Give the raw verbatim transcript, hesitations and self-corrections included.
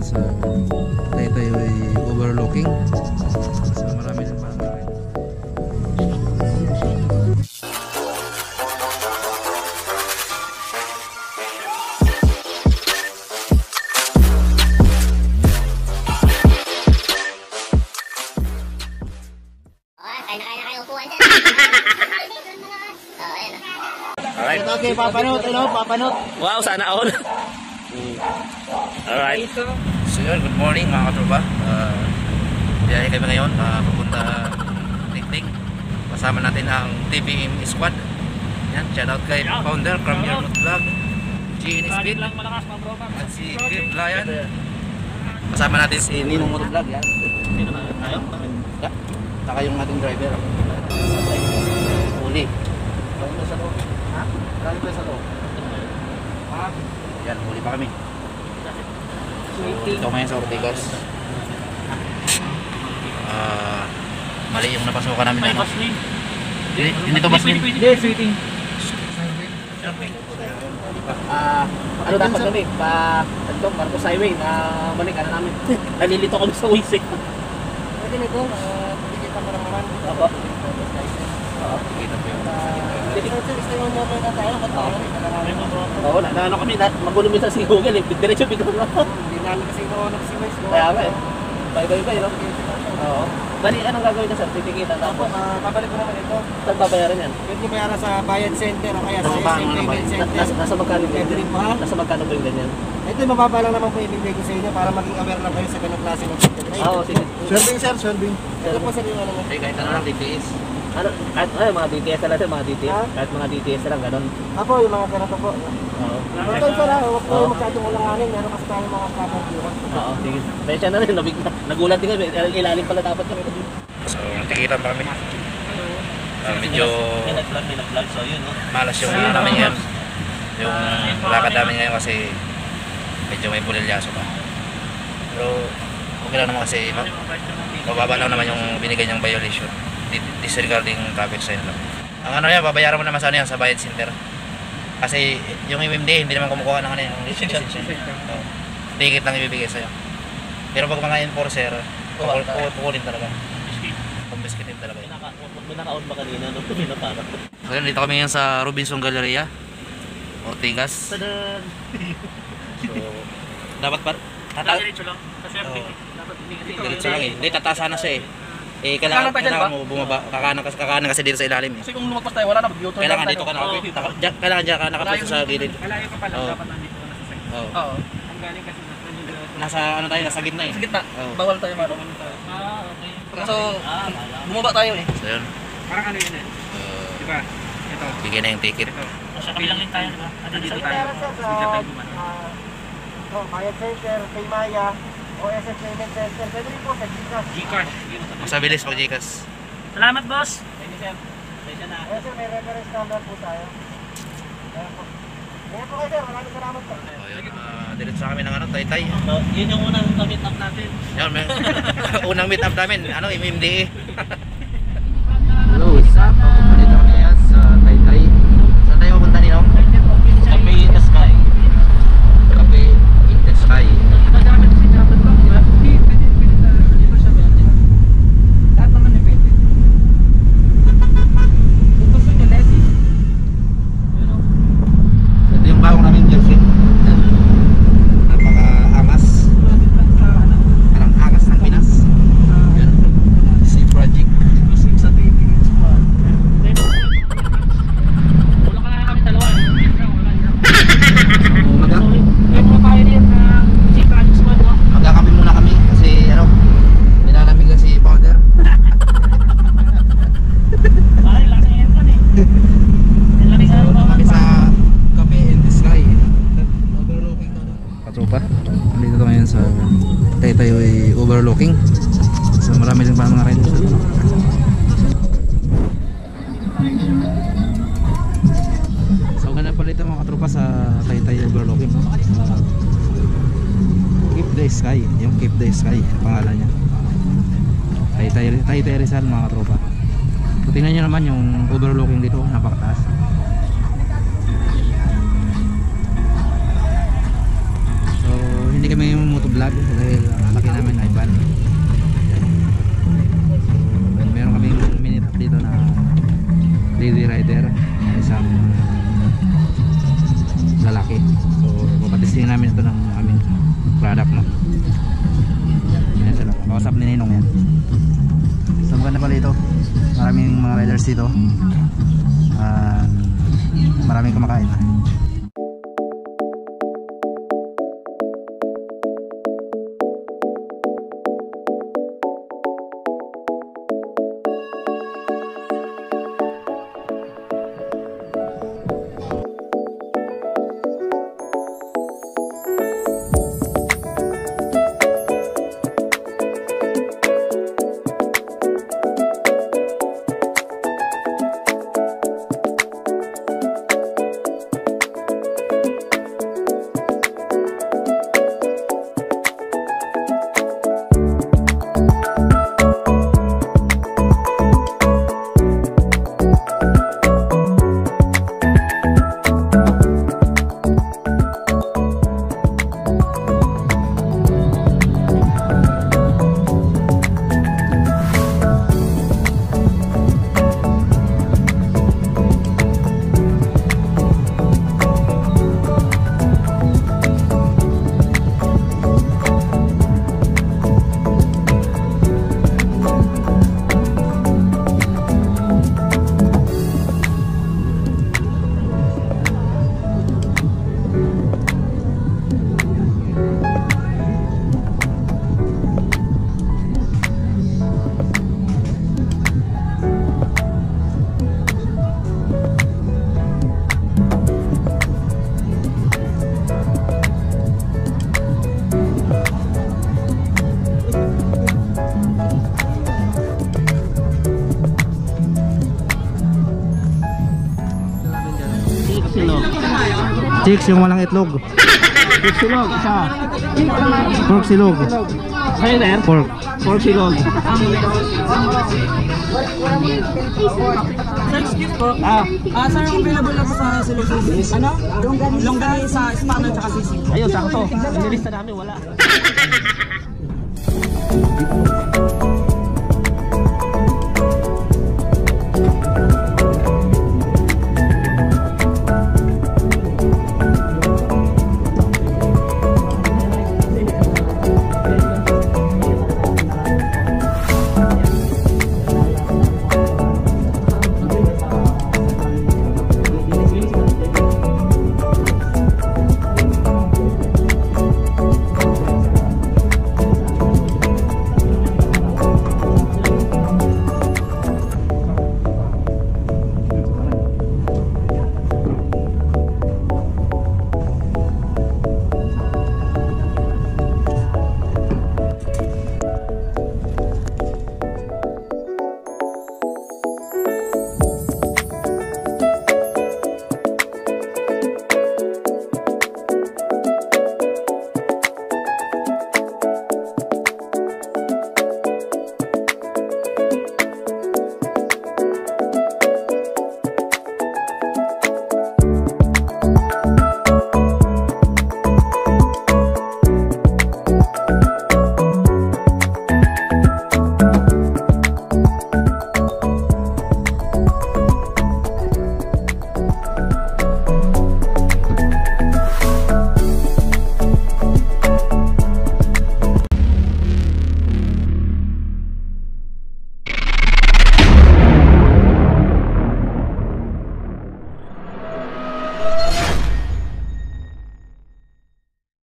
sa Taytay overlooking. So marami ng barangay. Alright. Okay, papanot, ano? Papanot. Wow, sana all. Alright. So yun, good morning mga katropa. Uh, biyahe kami ngayon, uh, papunta Tiktik. Kasama natin ang T V M Squad. Yan, shout out kay founder, Premier Vlog, G N Speed, at si Kip Lion. Kasama natin si Ninong Motovlog. Yan. Ayaw. Saka yung ating driver. Uli. Sa loob. Ha? Marami pa sa loob. Yan, huli pa kami. So, ito ngayon sa Ortigas. Uh, mali yung napasukan namin na ano. Hindi, hindi ito Baslin. Hindi, sweeting. Ah, ano dapat kami? Pa, ito, Marcos Highway na balik, ano namin. Nalilito kami sa Uwis eh. Pwede nito, tikit ang maramaran. Opo. Oo, tikit ang oo, na ano kami, magulo minsan si Google eh, diretso bigla na. Hindi namin kasi ito nag-simays ko. Kaya ba eh, bye-bye-bye, no? Oo. Bali, anong gagawin ka sir? Titikitan na po? Babalik ko naman ito. Saan babayaran yan? Pwede bayaran sa Bayan Center o kaya sa S M Payment Center. Nasa magkano ba yun? Nasa magkano ba yung ganyan? Ito yung mababa lang naman po ibigay ko sa inyo para maging aware lang kayo sa ganong klase ng pagkakas. Oo, sige. Swerving sir, swerving. Ito po sir yung ano mo. Kahit ano lang, D T S. Ano, kahit ay, mga D T S na lang sir, mga D T S. Ha? Kahit mga D T S na lang, gano'n. Apo, yung mga ganito po. Oo. Ito sir ha, huwag po yung masyadong ulanganin. Meron kasi tayo mga kapag-iwan. Oo, sige. Presya na rin, nagulat din kami. Ilalim pala dapat kami. So, natikitan pa kami. Uh, medyo malas yung ano namin ngayon. Yung lakad namin ngayon kasi medyo may pulilyaso pa. Pero okay lang naman kasi mababa lang naman yung binigay niyang violation. Disregarding traffic sign lang. Ang ano yan, babayaran mo naman sa ano yan, sa Bayan Center. Kasi yung M M D hindi naman kumukuha ng ano yan, yung lisensya. So, ticket lang ibibigay sa'yo. Pero pag mga enforcer, pukulin talaga. Kumbiskitin talaga yun. May naka-on ba kanina? Nung tumina para. So yun, dito kami ngayon sa Robinson Galleria, Ortigas. Tadan! So, dapat pa... Tata... Diretso lang. Kasi Diretso lang eh. Hindi, tatasa na siya eh. Eh, kailangan, kailangan mo bumaba. Kakanan kasi, kakanan kasi dito sa ilalim eh. Kasi kung lumagpas tayo, wala na. Kailangan dito ka na. Kailangan dyan ka nakapusto sa gilid. Malayo ka pala, dapat nandito ka na sa side. Oo. Oo. Ang galing kasi nasa ano tayo, nasa gitna eh. sa gitna. Oo. Bawal tayo marunong tayo. Ah, okay. So, bumaba tayo eh. So yun. Parang ano yun eh. Uh, Diba? Ito. bigyan na yung ticket. Ito. Sa kabilang din tayo, diba? Ano dito tayo? Dito tayo gumana. Oh, Bayan Center, Paymaya, o S M Payment Center. Pwede rin po sa Gcash. Gcash. Mas mabilis pag Gcash. Salamat, boss. Thank you, sir. Thank na. Eh, sir, may reference number po tayo. Ayan po. Ayan po kayo, sir. Maraming salamat po. Oh, yun. Uh, diretso kami ng ano, Taytay. Uh, yun yung unang meet up natin. Yun, may, unang meet up namin, ano, M M D E. Hello, what's up? Dito kami ngayon sa Taytay. Saan tayo pupunta nino? Cafe in the Sky. Cafe in the Sky. Ito yung bagong namin jersey. Napaka-angas. Parang angas ng Pinas. Yan. Si Project. Wala ka na kami dalawa. Magkakape muna kami kasi ano, nilalamig kasi powder. Ay, laki yan kan eh. Lamig So, na kami sa Cafe in the Sky. Overlooking to. Katropa, nandito to ngayon sa Taytay overlooking. So marami din pa mga riders. So ganda pala ito mga katropa sa Taytay overlooking. Uh, Keep the Sky, yung Keep the Sky pangalan niya. Taytay, Taytay Rizal mga katropa. So tingnan nyo naman yung overlooking dito, napakataas. So hindi kami motovlog dahil testing namin ito ng aming product, no. Yan sila, kausap ni Ninong yan. So maganda pala ito, maraming mga riders dito, uh, maraming kumakain. Chicks yung walang itlog. Pork silog, isa. Pork silog. Sa'yo na yan? Pork. Pork silog. Sir, excuse po. Ah, Ah, sir, available na po sa silog. Ano? Longganisa sa Spano at sisig. ayun, sakto. Nilista namin, wala.